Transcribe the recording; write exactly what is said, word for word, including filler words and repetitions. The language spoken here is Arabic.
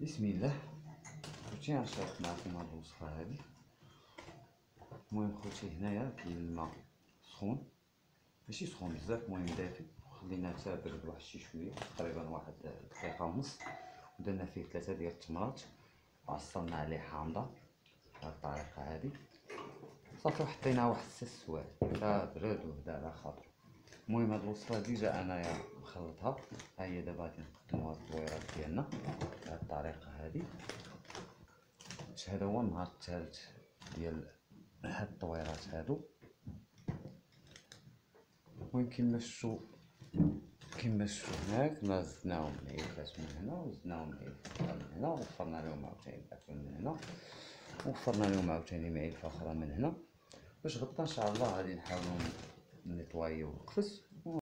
بسم الله. خوتي غنشارك معكم هاد الوصفه هادي. المهم خوتي هنايا كاين الماء سخون، ماشي سخون بزاف، المهم دافي، خليناه حتى برد واحد شي شويه، تقريبا واحد دقيقه ونص. درنا فيه ثلاثه ديال التمرات وعصرنا عليه حامضه بهاد الطريقه هادي صافي، وحطيناه واحد ست سوايع حتى برد وهدا على خاطر. المهم هاد الوصفه هادي جا انايا مخلطها، ها هي دابا غادي نقدمو هاد الطويرات ديالنا بهاد الطريقه هادي. هذا هو النهار الثالث ديال هاد الطويرات هادو. المهم كيما شفتو كيما شفتو هناك، ما زدناهم معلفات من هنا وزدناهم معلفات من هنا، وفرنا لهم عاوتاني معلفه من هنا، وفرنا لهم عاوتاني معلفه اخرى من هنا، باش غدا ان شاء الله غادي نحاولو نيطوايو القفص